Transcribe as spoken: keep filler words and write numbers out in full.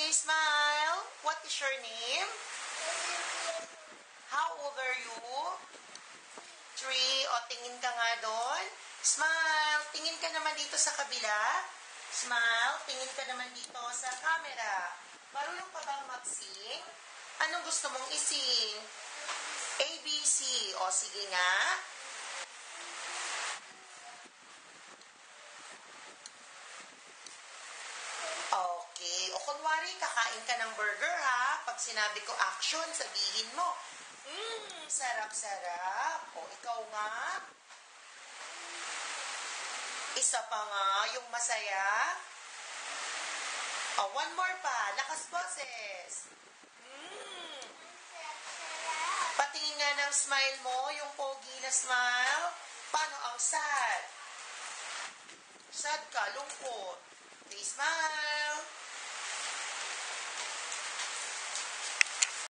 Okay, smile. What is your name? How old are you? Three. O, tingin ka nga doon. Smile. Tingin ka naman dito sa kabila. Smile. Tingin ka naman dito sa camera. Marunong ka bang mag-sing? Anong gusto mong ising? A, B, C. O, sige nga. Okay. O, kunwari, kakain ka ng burger, ha? Pag sinabi ko action, sabihin mo, mmm, sarap-sarap. O, ikaw nga. Isa pa nga, yung masaya. O, one more pa. Lakas boses. Mmm. Patingin nga ng smile mo, yung pogi na smile. Paano ang sad? Sad ka, lungkot.